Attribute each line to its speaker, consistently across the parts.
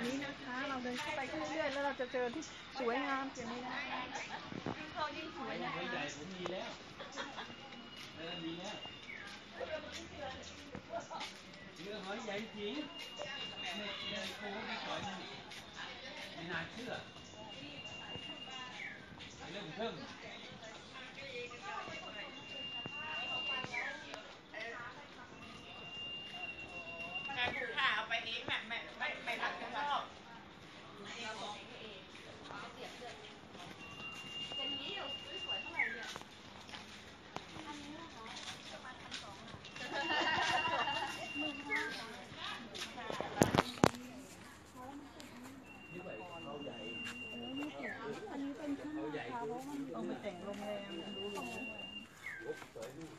Speaker 1: นี้นะคะเราเดินเข้าไปเรื่อยๆแล้วเราจะเจอที่สวยงามอย่างนี้นะยิ่งเข้ายิ่งสวยนะคะใหญ่ผมมีแล้วมีแล้วเรือหอยใหญ่จริงเนี่ยโค้งที่หอยนี่ไม่น่าเชื่อเรื่องเพิ่มการถูกข่าเอาไปเองแบบไม่หลักข้างนอกอย่างนี้อยู่สวยเท่าไหร่เนี่ยอันนี้นะคะประมาณ1,200เราใหญ่อันนี้เป็นข้าวใหญ่เอาไปแต่งโรงแรมดูหรูสวยดู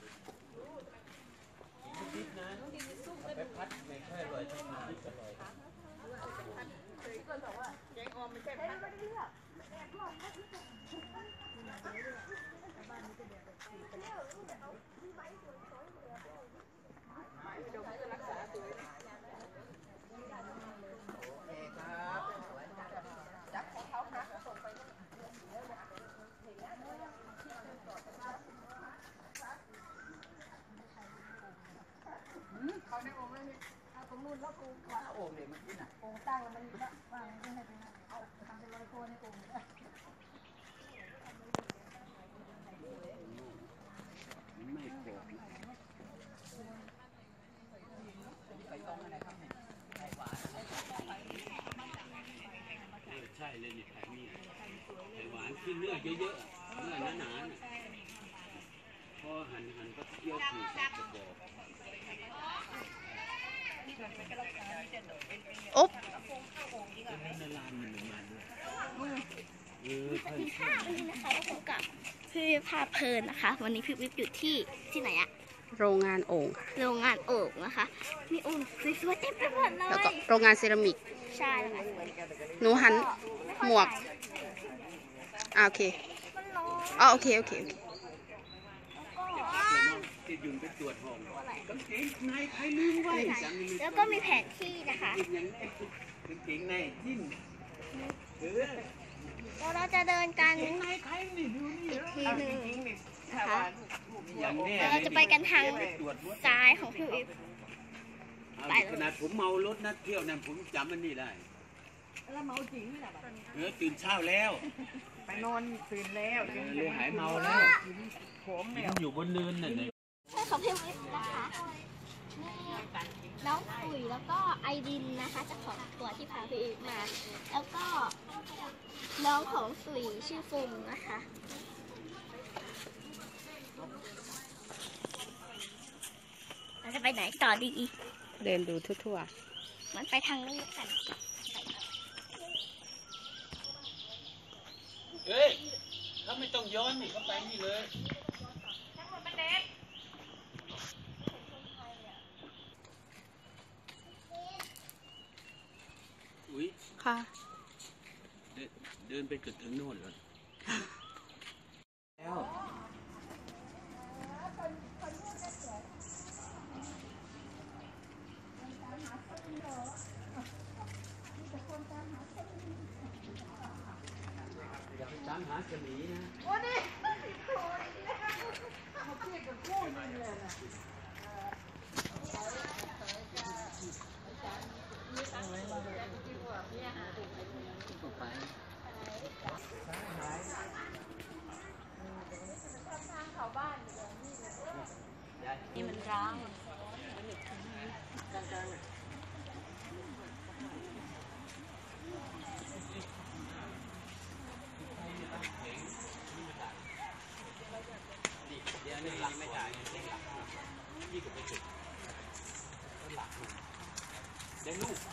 Speaker 1: ดิบนะไปพัดไม่ค่อยอร่อยถ้ากินดิบอร่อยที่คนบอกว่าแกงออมไม่ใช่พัดไม่ได้เลือกบ้านนี้จะเดือดแบบสีเที่ยวแต่เอาที่ไม้สวยๆเลยเดี๋ยวจะรักษาตัวจับของเขาค่ะส่งไปเขาในโอ่งเลยเอาตรงนู้นแล้วกูวางโอ่งเลยมันนี่น่ะโอ่งตั้งแล้วมันวางไม่ให้ไปนะเอาทำเป็นลอยโคในโอ่งไม่โกรธไปตรงอะไรครับเนี่ยไข่หวานใช่เลยเนี่ยไข่นี่ไข่หวานที่เนื้อเยอะๆเนื้อหนาๆพอหั่นก็เคี่ยวถูกจะบอก
Speaker 2: อุ๊บมีภาพนี้นะคะว่าผมกับพี่ภาพเพลินนะคะวันนี้พี่วิบอยู่ที่ไหนอะ
Speaker 3: โรงงานโอ่งค่ะ
Speaker 2: โรงงานโอ่งนะคะมีโอ่งสวยๆเต็มไปหมดเลย
Speaker 3: แล้วก็โรงงานเซรามิก
Speaker 2: ใช่แล้ว
Speaker 3: หนูหันหมวกโอเคโอเค
Speaker 2: แล้วก็มีแผนที่นะคะแล้วเราจะเดินกันอีกทีหนึ่งนะคะแล้วเราจะไปกันทางซ้ายของพี่วิบ
Speaker 1: ขนาดผมเมารถนัดเที่ยวนั่นผมจำมันนี่ได้แล้วเมาจริงนี่ตื่นเช้าแล้วไปนอนตื่นแล้วเรือหายเมาแล้วผมอยู่บนเรือนน่ะเนี่ย
Speaker 2: ใช่ของพี่วิบนะคะน้องปุ๋ยแล้วก็ไอดินนะคะเจ้าของตัวที่พาพี่วิบมาแล้วก็น้องของสุยชื่อฟุงนะคะเราจะไปไหนต่อดี
Speaker 3: เดินดูทั่ว
Speaker 2: ๆมันไปทางนี้กัน
Speaker 1: เฮ้ยเขาไม่ต้องย้อนนี่เขาไปนี่เลยทั้งหมดมันเด็กอุ้ย
Speaker 3: ค่ะ
Speaker 1: เดินไปจนถึงโน่นเลยแล้วตามหาเสมีนะโอ้นี่เขาเทียบกับคู่นี่เลยนะ
Speaker 2: นี่มันร้าง
Speaker 1: ไม่ได้พี่ก็ไปจุดต้นหลักได้ลูก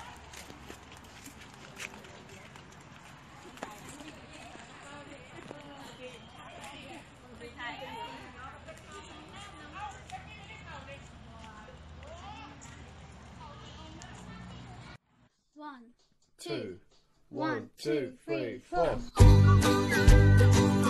Speaker 4: 1, 2, 3, 4